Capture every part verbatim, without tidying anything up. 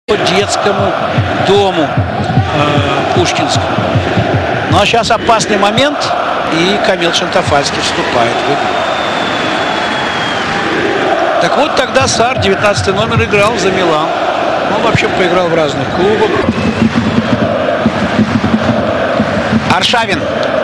детскому дому э, Пушкинскому. Ну а сейчас опасный момент, и Камил Чантафальский вступает в игру. Так вот тогда Сар, девятнадцатый номер, играл за Милан. Он вообще поиграл в разных клубах. Аршавин.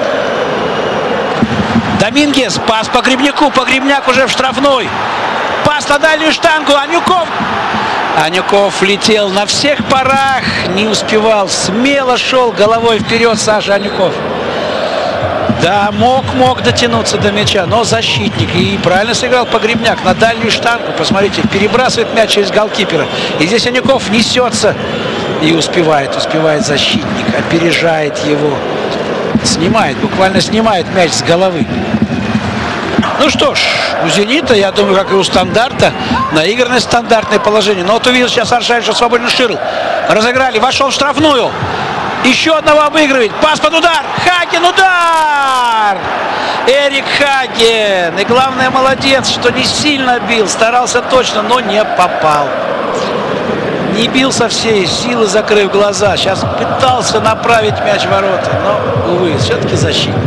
Домингес. Пас по Гребняку. Погребняк уже в штрафной. Пас на дальнюю штангу. Анюков. Анюков летел на всех парах. Не успевал. Смело шел головой вперед Саша Анюков. Да, мог, мог дотянуться до мяча, но защитник. И правильно сыграл Погребняк на дальнюю штангу. Посмотрите, перебрасывает мяч через голкипера. И здесь Анюков несется и успевает. Успевает защитник. Опережает его. Снимает, буквально снимает мяч с головы. Ну что ж, у «Зенита», я думаю, как и у «Стандарта», наигранное стандартное положение. Но вот увидел сейчас Аршавин, что свободен Ширл. Разыграли, вошел в штрафную. Еще одного обыгрывает. Пас под удар. Хаген, удар! Эрик Хаген. И главное, молодец, что не сильно бил. Старался точно, но не попал. Не бил со всей силы, закрыв глаза. Сейчас пытался направить мяч в ворота. Но, увы, все-таки защитник.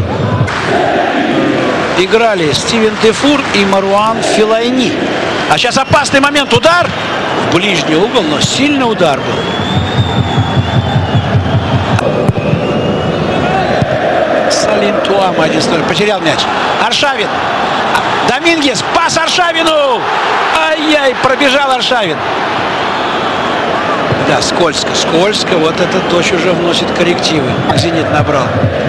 Играли Стивен Дефур и Маруан Филайни. А сейчас опасный момент. Удар в ближний угол, но сильный удар был. Салим Туама один ноль. Потерял мяч. Аршавин. Домингес. Пас Аршавину. Ай-яй, пробежал Аршавин. Да, скользко, скользко. Вот этот дождь уже вносит коррективы. «Зенит» набрал.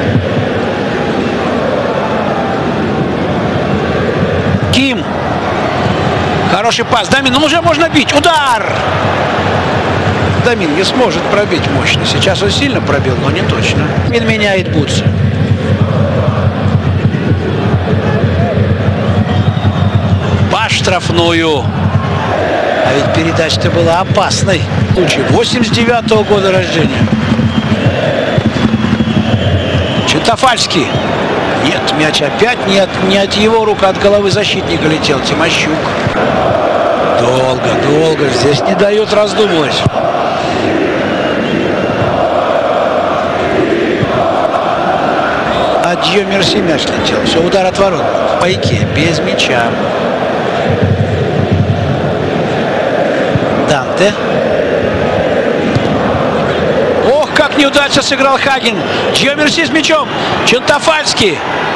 Ким. Хороший пас. Дамин, ну уже можно бить. Удар! Дамин не сможет пробить мощно. Сейчас он сильно пробил, но не точно. Мин меняет Буц. По штрафную. А ведь передача-то была опасной. Случай восемьдесят девятого года рождения. Чантафальский. Нет, мяч опять не от, не от его рук, а от головы защитника летел. Тимощук. Долго, долго. Здесь не дают раздумывать. Адьё Мерси мяч летел. Все, удар от ворот. В пайке, без мяча. Данте. Ох, как неудачно сыграл Хаген. Адьё Мерси с мячом. Чантафальский.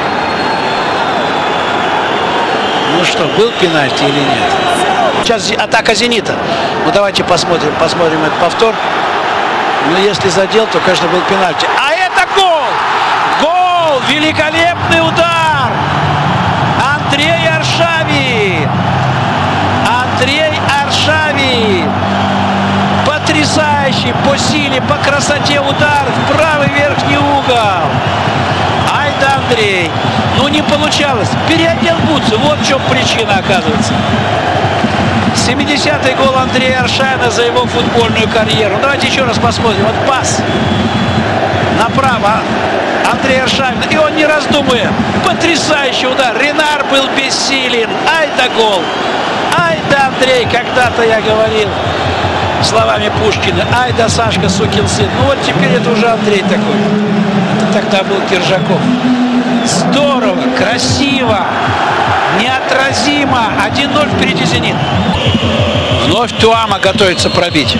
Ну что, был пенальти или нет? Сейчас атака «Зенита». Ну давайте посмотрим, посмотрим этот повтор. Ну если задел, то, конечно, был пенальти. А это гол! Гол! Великолепный удар! Андрей Аршавин! Андрей Аршавин! Потрясающий по силе, по красоте удар в правый верхний угол. Ай да, Андрей! Ну не получалось. Переодел Буцу. Вот в чем причина, оказывается. семидесятый гол Андрея Аршавина за его футбольную карьеру. Давайте еще раз посмотрим. Вот пас направо Андрей Аршавин. И он, не раздумывая, потрясающий удар. Ренар был бессилен. Ай да гол. Ай да, Андрей, когда-то я говорил словами Пушкина. Ай да, Сашка, сукин сын. Ну вот теперь это уже Андрей такой. Это тогда был Киржаков. Здорово, красиво, неотразимо. один ноль впереди «Зенит». Вновь Туама готовится пробить.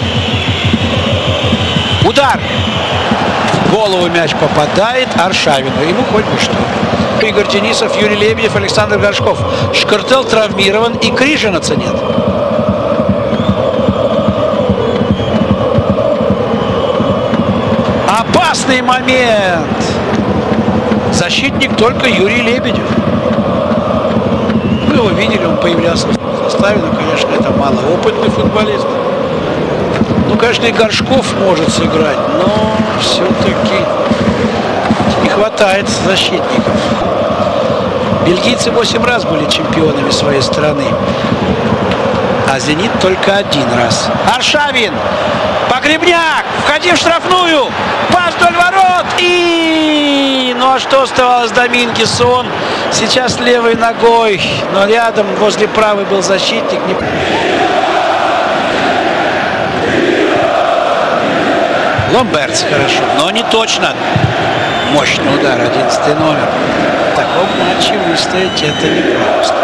Удар. В голову мяч попадает Аршавину. Ему хоть бы что. Игорь Денисов, Юрий Лебедев, Александр Горшков. Шкартел травмирован, и Крижинаца нет. Опасный момент. Защитник только Юрий Лебедев. Вы его видели, он появлялся в составе, но, конечно, это малоопытный футболист. Ну, конечно, и Горшков может сыграть, но все-таки не хватает защитников. Бельгийцы восемь раз были чемпионами своей страны, а «Зенит» только один раз. Аршавин! Погребняк! Входи в штрафную! Пас вдоль ворот! И... Ну а что оставалось Домингесу? Он сейчас левой ногой, но рядом возле правой был защитник. Ломберц хорошо, но не точно. Мощный удар, одиннадцатый номер. В таком матче выстоять это непросто.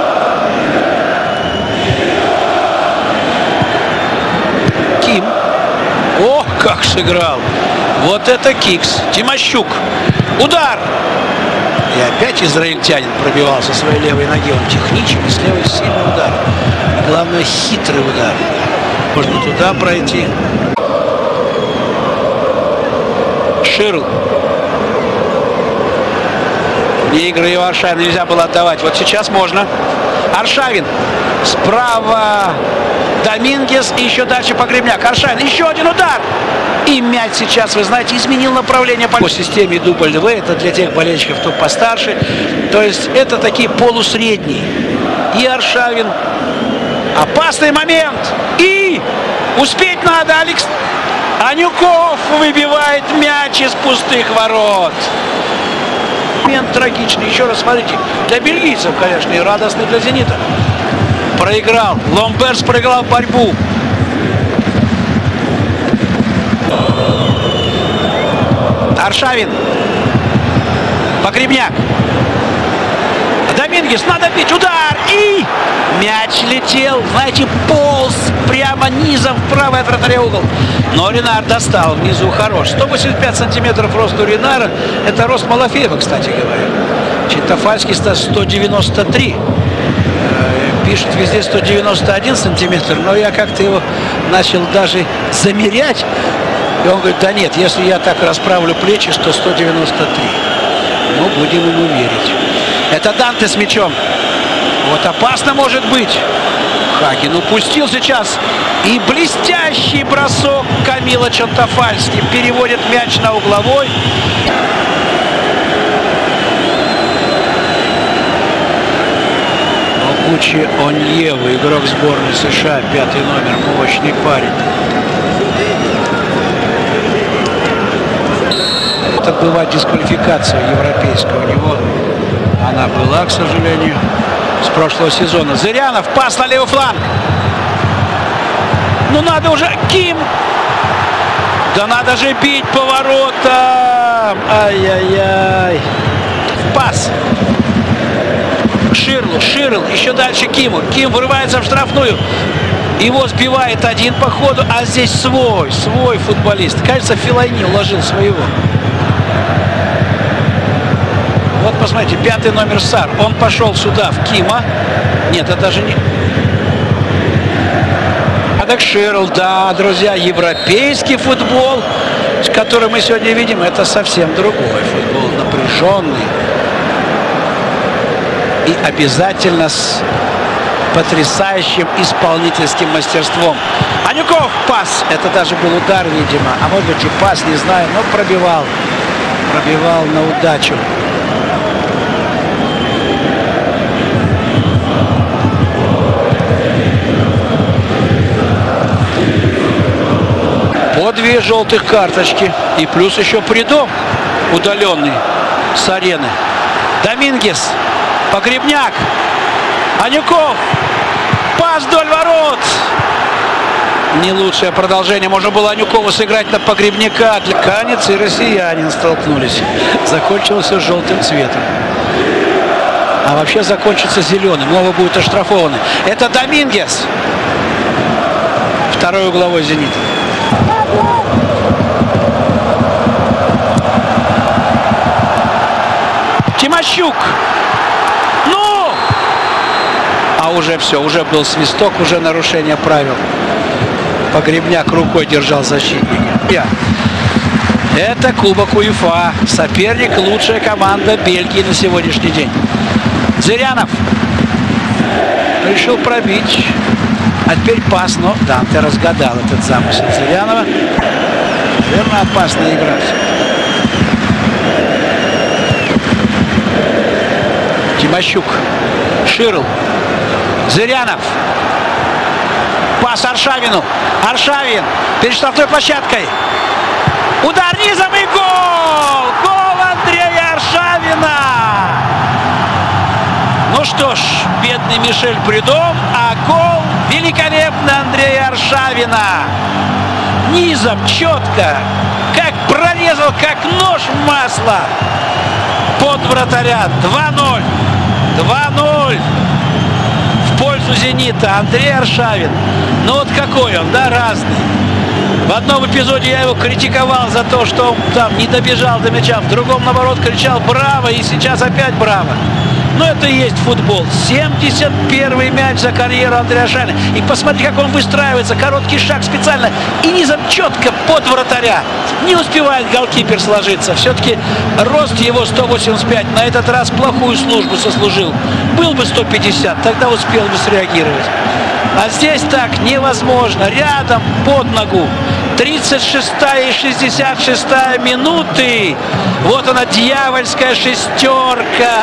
Ким. О, как сыграл. Вот это кикс. Тимощук. Удар. И опять израильтянин пробивался своей левой ноги. Он техничный, с левой сильный удар. И главное, хитрый удар. Можно туда пройти. Ширл. Вне игры его Аршавина нельзя было отдавать. Вот сейчас можно. Аршавин. Справа Домингес. И еще дальше Погребняк. Аршавин. Еще один удар. И мяч сейчас, вы знаете, изменил направление по системе дубль вэ. Это для тех болельщиков, кто постарше. То есть это такие полусредние. И Аршавин. Опасный момент. И успеть надо. Алекс Анюков выбивает мяч из пустых ворот. Момент трагичный. Еще раз смотрите. Для бельгийцев, конечно, и радостный для «Зенита». Проиграл. Ломберс проиграл борьбу. Аршавин. Погребняк. Домингес. Надо бить. Удар. И мяч летел. Знаете, полз прямо низом в правый от вратаря угол. Но Ренар достал. Внизу хорош. сто восемьдесят пять сантиметров рост у Ренара. Это рост Малафеева, кстати говоря. Чентофальский сто девяносто три. Пишут везде сто девяносто один сантиметр. Но я как-то его начал даже замерять. И он говорит, да нет, если я так расправлю плечи, то сто девяносто три. Ну, будем ему верить. Это Данте с мячом. Вот опасно может быть. Хакин упустил сейчас. И блестящий бросок Камила Чентофальский. Переводит мяч на угловой. Гуччи Оньева, игрок сборной США, пятый номер, мощный парень. Это была дисквалификация европейская у него. Она была, к сожалению, с прошлого сезона. Зырянов, пас на левый фланг. Ну надо уже, Ким. Да надо же бить по воротам. Ай-яй-яй. Пас. Ширлу, Ширл, еще дальше Киму. Ким вырывается в штрафную. Его сбивает один по ходу, а здесь свой, свой футболист. Кажется, Филайни уложил своего. Вот посмотрите, пятый номер Сар. Он пошел сюда, в Кима. Нет, это даже не... А так Ширл, да, друзья, европейский футбол, который мы сегодня видим, это совсем другой футбол, напряженный. И обязательно с потрясающим исполнительским мастерством. Анюков, пас. Это даже был удар, видимо. А может быть и пас, не знаю, но пробивал. Пробивал на удачу. По две желтых карточки. И плюс еще Придом удаленный с арены. Домингес. Погребняк. Анюков. Пас вдоль ворот. Не лучшее продолжение. Можно было Анюкову сыграть на Погребняка. Канец и россиянин столкнулись. Закончилось все желтым цветом. А вообще закончится зеленым. Оба будут оштрафованы. Это Домингес. Второй угловой «Зенит». Тимощук. А уже все, уже был свисток, уже нарушение правил. Погребняк рукой держал защитника. Это Кубок УЕФА. Соперник — лучшая команда Бельгии на сегодняшний день. Зырянов решил пробить. А теперь пас, но Данте разгадал этот замысел Зырянова. Верно, опасная игра. Тимощук. Ширл. Зырянов. Пас Аршавину. Аршавин перед штрафной площадкой. Удар низом и гол! Гол Андрея Аршавина! Ну что ж, бедный Мишель Придом, а гол великолепный Андрея Аршавина. Низом, четко. как прорезал, как нож в масло под вратаря. два ноль. два ноль в пользу «Зенита». Андрей Аршавин. Ну вот какой он, да, разный. В одном эпизоде я его критиковал за то, что он там не добежал до мяча. В другом, наоборот, кричал «Браво!» И сейчас опять «Браво!». Но это и есть футбол. семьдесят первый мяч за карьеру Андрея Аршавина. И посмотри, как он выстраивается. Короткий шаг специально. И низом четко под вратаря. Не успевает голкипер сложиться. Все-таки рост его сто восемьдесят пять. На этот раз плохую службу сослужил. Был бы сто пятьдесят, тогда успел бы среагировать. А здесь так невозможно. Рядом, под ногу. тридцать шестая и шестьдесят шестая минуты. Вот она, дьявольская шестерка.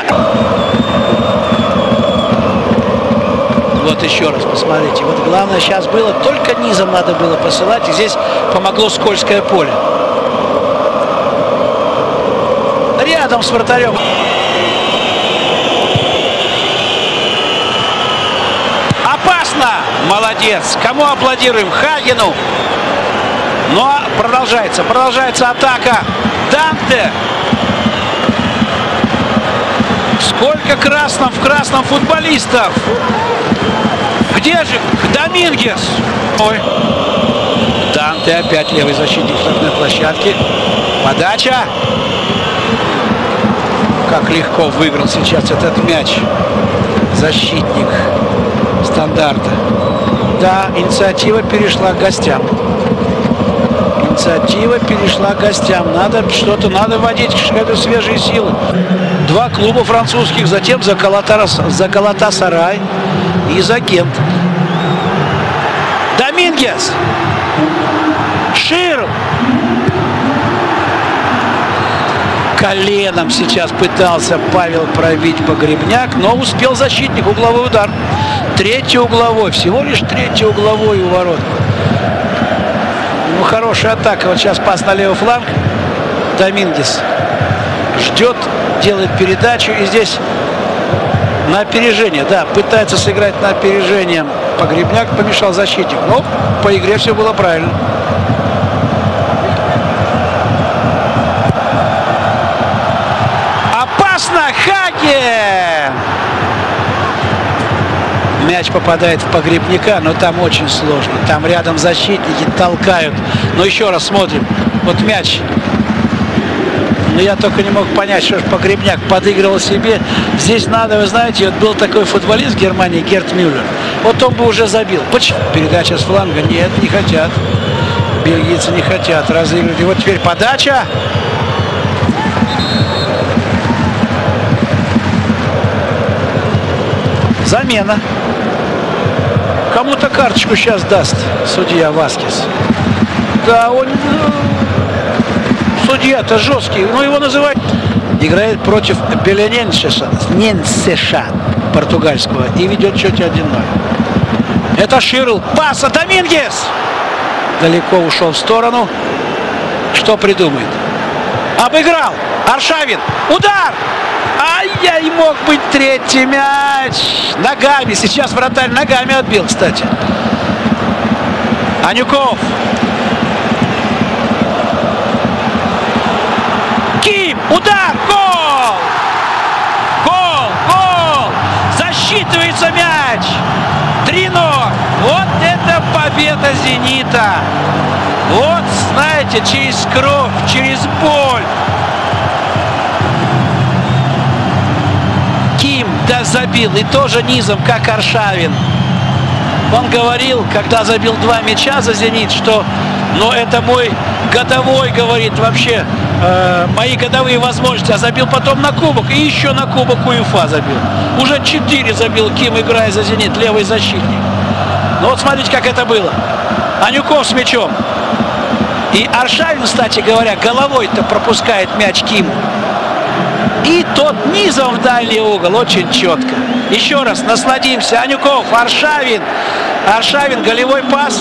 Вот еще раз посмотрите. Вот главное сейчас было, только низом надо было посылать. И здесь помогло скользкое поле. Рядом с вратарем. Опасно! Молодец! Кому аплодируем? Хагену! Ну а продолжается, продолжается атака. Данте! Сколько красным в красном футболистов! Где же Домингес? Ой. Данте опять левый защитник штрафной площадки. Подача. Как легко выиграл сейчас этот мяч защитник Стандарта. Да, инициатива перешла к гостям. Инициатива перешла к гостям. Надо что-то, надо вводить какие-то свежие силы. Два клуба французских, затем за, Галатарас, за Галатасарай и за Гент. Домингес! Ширл! Коленом сейчас пытался Павел пробить Погребняк, но успел защитник. Угловой удар. Третий угловой. Всего лишь третий угловой у ворот. Ну, хорошая атака. Вот сейчас пас на левый фланг. Домингес ждет, делает передачу. И здесь на опережение. Да, пытается сыграть на опережение. Погребняк, помешал защитник. Но по игре все было правильно. Хаге! Мяч попадает в Погребняка, но там очень сложно. Там рядом защитники толкают. Но еще раз смотрим. Вот мяч. Но я только не мог понять, что же Погребняк подыгрывал себе. Здесь надо, вы знаете, вот был такой футболист в Германии, Герт Мюллер. Вот он бы уже забил. Почему? Передача с фланга. Нет, не хотят. Бельгийцы не хотят разыгрывать. И вот теперь подача. Замена. Кому-то карточку сейчас даст судья Васкес. Да, он... Судья-то жесткий. Ну, его называют... Играет против Белененсеша, Ненсеша португальского. И ведет в счете один ноль. Это Ширл. Пас от Домингес. Далеко ушел в сторону. Что придумает? Обыграл. Аршавин. Удар. Ай-яй, мог быть третий мяч. Ногами. Сейчас вратарь ногами отбил, кстати. Анюков. Ким. Удар. Гол. Гол. Гол. Засчитывается мяч. три ноль. Вот это победа «Зенита». Вот, знаете, через кровь, через боль. Ким, да, забил. И тоже низом, как Аршавин. Он говорил, когда забил два мяча за «Зенит», что, ну, это мой годовой, говорит, вообще, э, мои годовые возможности. А забил потом на кубок. И еще на кубок УЕФА забил. Уже четыре забил Ким, играя за «Зенит», левый защитник. Ну вот смотрите, как это было. Анюков с мячом. И Аршавин, кстати говоря, головой-то пропускает мяч Киму. И тот низом в дальний угол. Очень четко. Еще раз насладимся. Анюков, Аршавин. Аршавин, голевой пас.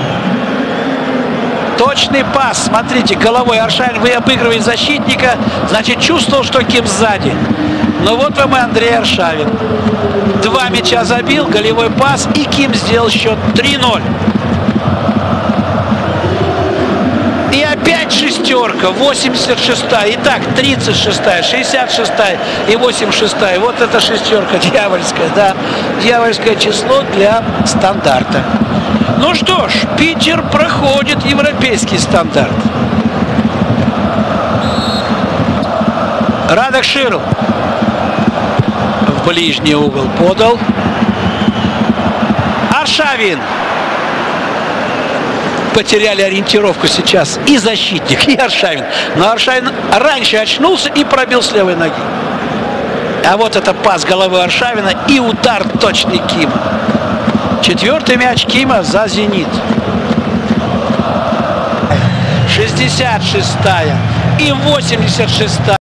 Точный пас. Смотрите, головой Аршавин вы обыгрывает защитника. Значит, чувствовал, что Ким сзади. Но вот вам и Андрей Аршавин. Два мяча забил, голевой пас. И Ким сделал счет три ноль. И опять шесть. шестерка, восемьдесят шестая. Итак, тридцать шестая, шестьдесят шестая и восемьдесят шестая. Вот эта шестерка дьявольская, да. Дьявольское число для стандарта. Ну что ж, Питер проходит европейский стандарт. Радок Ширл в ближний угол подал. Аршавин. Потеряли ориентировку сейчас и защитник, и Аршавин. Но Аршавин раньше очнулся и пробил с левой ноги. А вот это пас головы Аршавина и удар точный Кима. Четвертый мяч Кима за «Зенит». шестьдесят шестая и восемьдесят шестая.